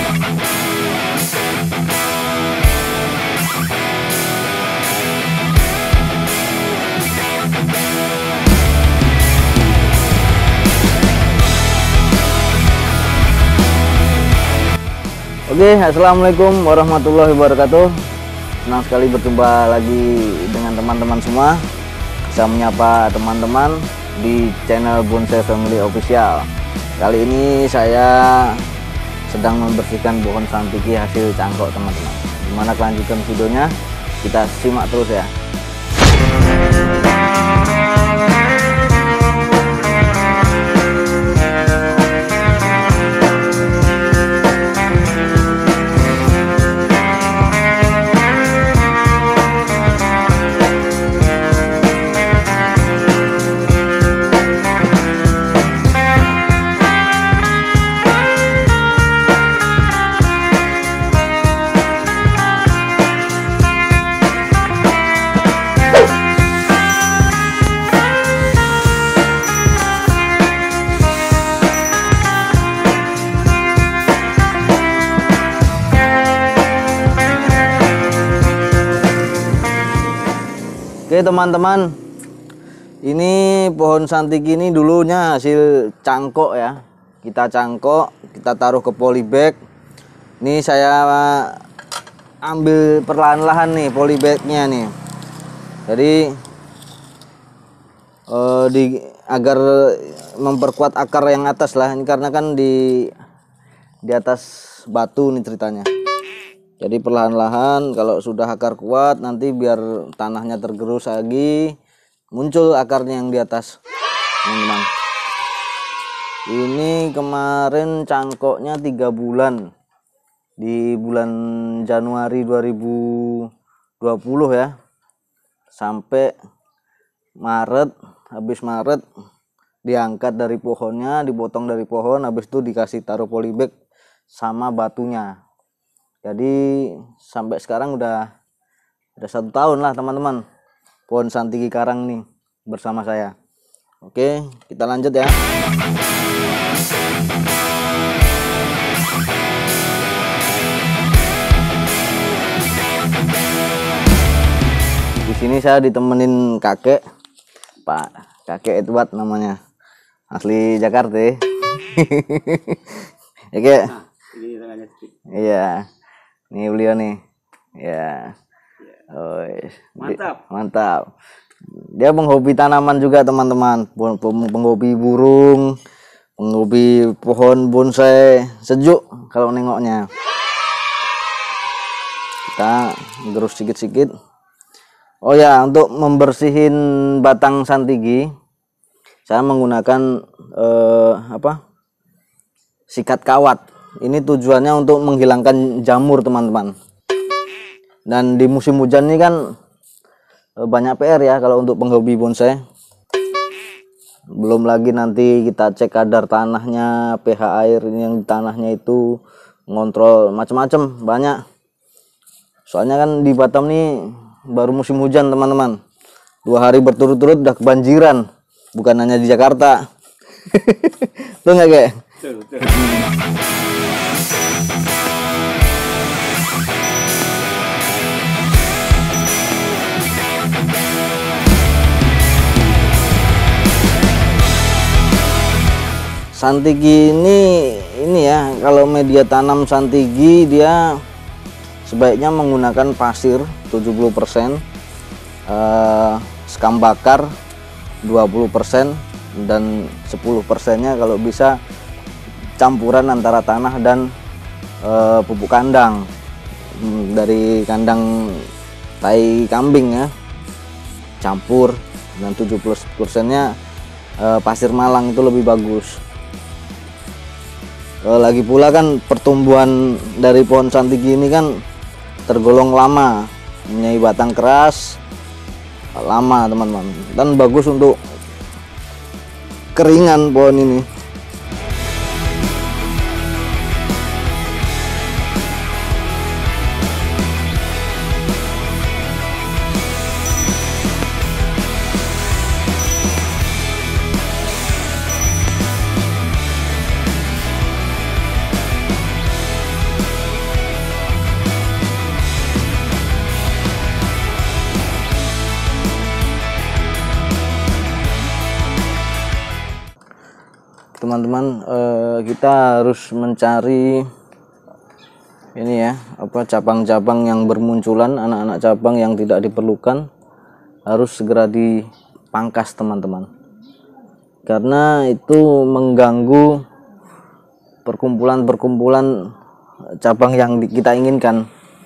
Oke, assalamualaikum warahmatullahi wabarakatuh. Senang sekali berjumpa lagi dengan teman-teman semua. Saya menyapa teman-teman di channel Bonsai Family Official. Kali ini saya sedang membersihkan pohon santiki hasil cangkok, teman-teman. Gimana kelanjutan videonya? Kita simak terus ya. Oke teman-teman, ini pohon santiki ini dulunya hasil cangkok ya. Kita cangkok, kita taruh ke polybag. Ini saya ambil perlahan-lahan nih polybagnya nih. Jadi agar memperkuat akar yang atas lah. Ini karena kan di atas batu nih ceritanya. Jadi perlahan-lahan, kalau sudah akar kuat nanti biar tanahnya tergerus lagi, muncul akarnya yang di atas, teman-teman. Ini kemarin cangkoknya 3 bulan, di bulan Januari 2020 ya, sampai Maret. Habis Maret diangkat dari pohonnya, dipotong dari pohon, habis itu dikasih taruh polybag sama batunya. Jadi sampai sekarang udah 1 tahun lah teman-teman pohon santiki karang nih bersama saya. Oke, kita lanjut ya. Di sini saya ditemenin kakek, kakek Edward namanya, asli Jakarta. Ya kek. Iya. Nih beliau nih, ya, oh, mantap. Dia penghobi tanaman juga teman-teman, penghobi burung, penghobi pohon bonsai, sejuk kalau nengoknya. Kita gerus sedikit-sedikit. Oh ya, untuk membersihin batang santiki, saya menggunakan sikat kawat. Ini tujuannya untuk menghilangkan jamur teman-teman. Dan di musim hujan ini kan banyak PR ya kalau untuk penghobi bonsai. Belum lagi nanti kita cek kadar tanahnya, pH air yang di tanahnya itu, ngontrol macam-macam banyak. Soalnya kan di Batam nih baru musim hujan teman-teman. 2 hari berturut-turut udah kebanjiran, bukan hanya di Jakarta. Tuh nggak kayak? Santiki ini ya, kalau media tanam santiki dia sebaiknya menggunakan pasir 70%, sekam bakar 20%, dan 10%-nya kalau bisa campuran antara tanah dan pupuk kandang, dari kandang tai kambing ya, campur, dan 70%-nya pasir Malang itu lebih bagus. Lagi pula kan pertumbuhan dari pohon santiki ini kan tergolong lama, mempunyai batang keras, lama teman-teman, dan bagus untuk keringan pohon ini. teman-teman, kita harus mencari ini ya, cabang-cabang yang bermunculan, anak-anak cabang yang tidak diperlukan harus segera dipangkas teman-teman, karena itu mengganggu perkumpulan cabang yang kita inginkan,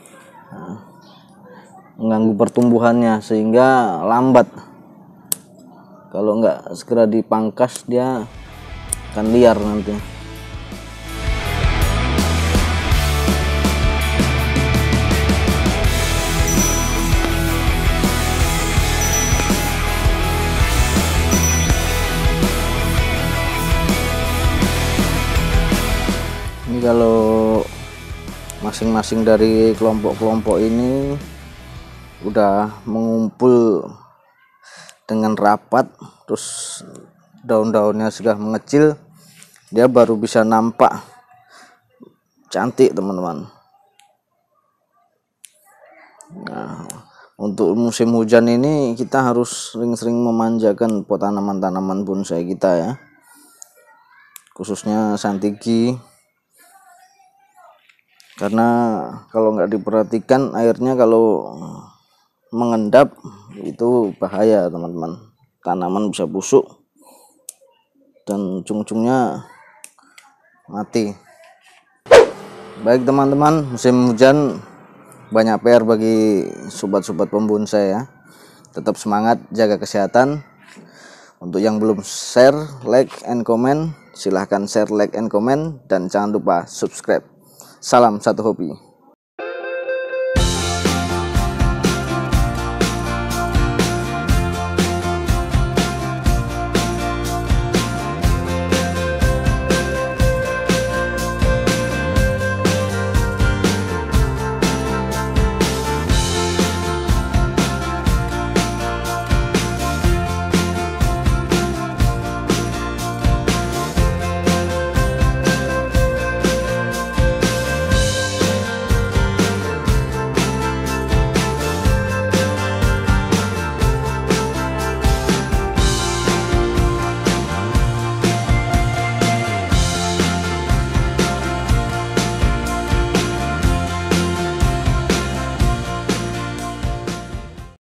mengganggu pertumbuhannya sehingga lambat. Kalau nggak segera dipangkas dia akan liar nanti. Ini kalau masing-masing dari kelompok-kelompok ini udah mengumpul dengan rapat, terus daun-daunnya sudah mengecil, dia baru bisa nampak cantik teman-teman. Nah, untuk musim hujan ini kita harus sering-sering memanjakan pot tanaman-tanaman bonsai kita ya, khususnya santigi, karena kalau nggak diperhatikan airnya kalau mengendap itu bahaya teman-teman, tanaman bisa busuk dan ujung-ujungnya mati. Baik teman-teman, musim hujan banyak PR bagi sobat-sobat pembonsai ya. Tetap semangat, jaga kesehatan. Untuk yang belum share, like, and comment, silahkan share, like, and comment, dan jangan lupa subscribe. Salam satu hobi.